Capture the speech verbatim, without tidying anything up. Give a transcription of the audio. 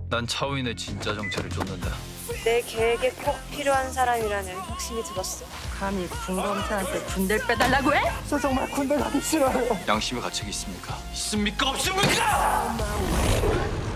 난 차우인의 진짜 정체를 쫓는다. 내 계획에 꼭 필요한 사람이라는 확신이 들었어. 감히 군검사한테 군대를 빼달라고 해? 저 정말 군대 가기 싫어요. 양심의 가책이 있습니까? 있습니까? 없습니까?